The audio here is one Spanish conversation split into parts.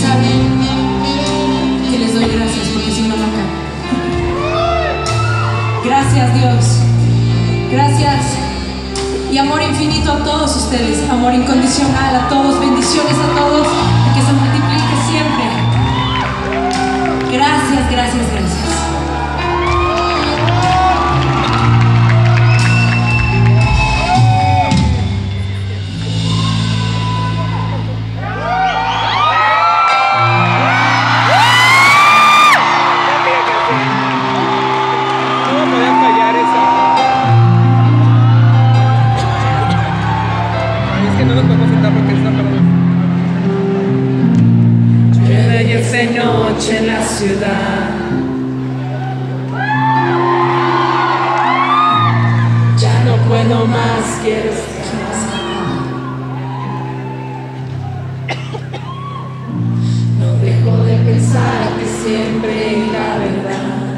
saben que les doy gracias porque si no, no acabo. Gracias, Dios. Gracias. Y amor infinito a todos ustedes, amor incondicional a todos, bendiciones a todos, que se multiplique siempre. Gracias, gracias, gracias. De noche en la ciudad, ya no puedo más, quiero estar. No dejo de pensar que siempre la verdad.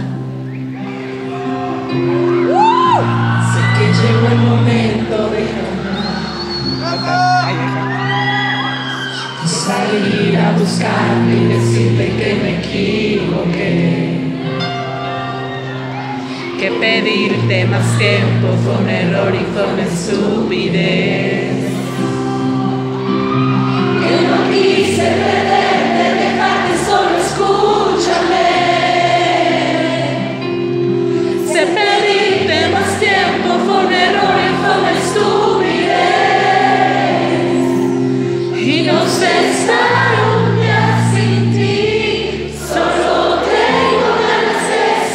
Sé que llegó el momento de salir a buscarte y decirte que me equivoqué, que pedirte más tiempo fue un error y fue una estupidez, que no quise perderte, dejarte solo, escúchame. Sé pedirte más tiempo fue un error y fue una estupidez, y no sé estar un día sin ti, solo tengo ganas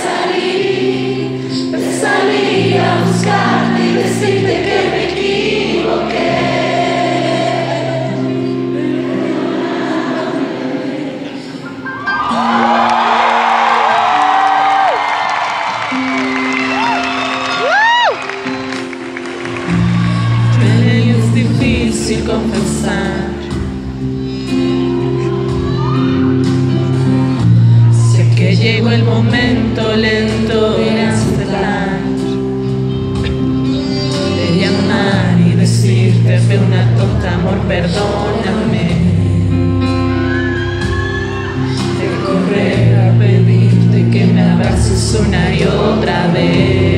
de salir a buscarte y decirte que me equivoqué. Es difícil confesar. Que llegó el momento lento y estelar de llamar y decirte fue una tonta, amor, perdóname, de correr a pedirte que me abraces una y otra vez.